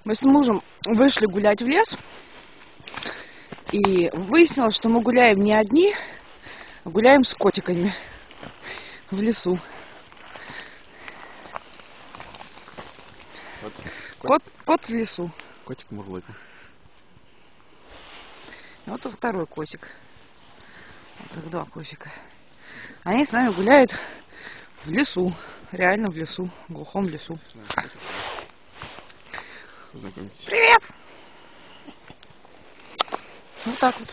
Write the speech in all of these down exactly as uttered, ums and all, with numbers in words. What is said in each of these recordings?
Мы с мужем вышли гулять в лес, и выяснилось, что мы гуляем не одни, а гуляем с котиками в лесу. Вот. Кот, кот в лесу. Котик мурлыкал. Вот и второй котик. Вот их два котика. Они с нами гуляют в лесу. Реально в лесу. В глухом лесу. Познакомьтесь. Привет! Вот так вот.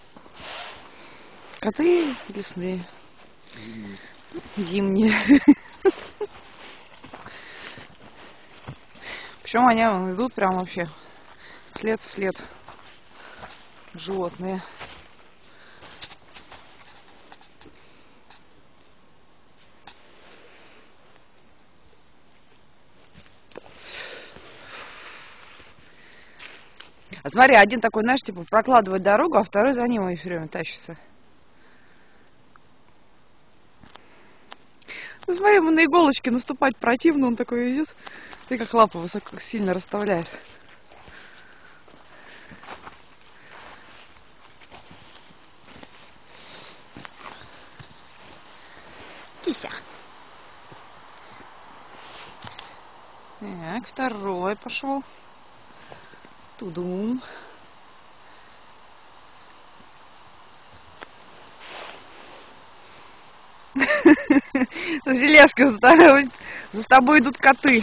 Коты лесные. Зимний. Зимние. Причем они вон, идут прям вообще след в след. Животные. А смотри, один такой, знаешь, типа прокладывает дорогу, а второй за ним все время тащится. Ну смотри, ему на иголочки наступать противно, он такой идет, и как лапы высоко, сильно расставляет. Кися. Так, второй пошел. Тудум. Зелевска, за тобой, за тобой идут коты.